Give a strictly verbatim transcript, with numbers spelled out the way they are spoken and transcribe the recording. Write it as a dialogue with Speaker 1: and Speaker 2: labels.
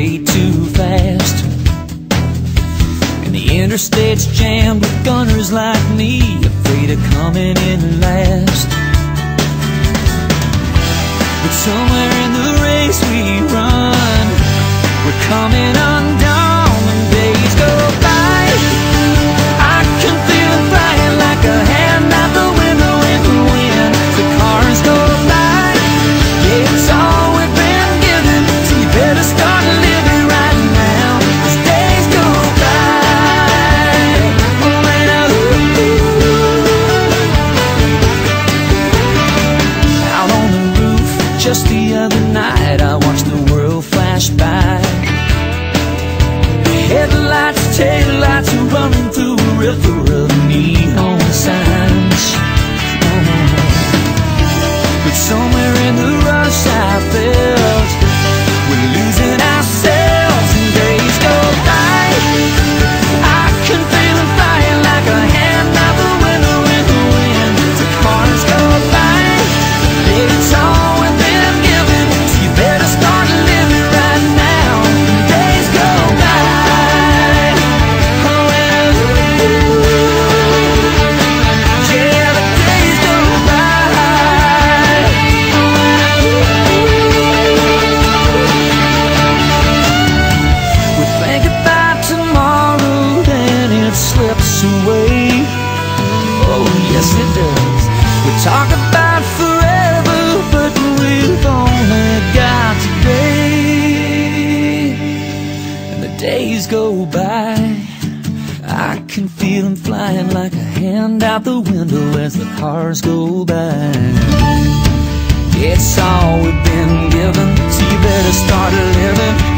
Speaker 1: way too fast, and the interstate's jammed with gunners like me, afraid of coming in last. But somewhere in the race we run, we're coming undone when days go by. I can feel it flying like a hand out the window in the wind. The cars go by, yeah, it's all we've been given, so you better start living right now, as days go by. Oh, and I, out on the roof just the other night, I watched the world flash by. Headlights, taillights are running through a river of neon signs. Oh. But somewhere in the rush I felt we're losing ourselves, and days go by. I can feel it flying like a hand out the window in the wind. The cars go by, it's all we've been given, so you better start living right now. Days go by. Away. Oh, yes it does. We talk about forever, but we've only got today, and the days go by. I can feel them flying like a hand out the window as the cars go by. It's all we've been given, so you better start living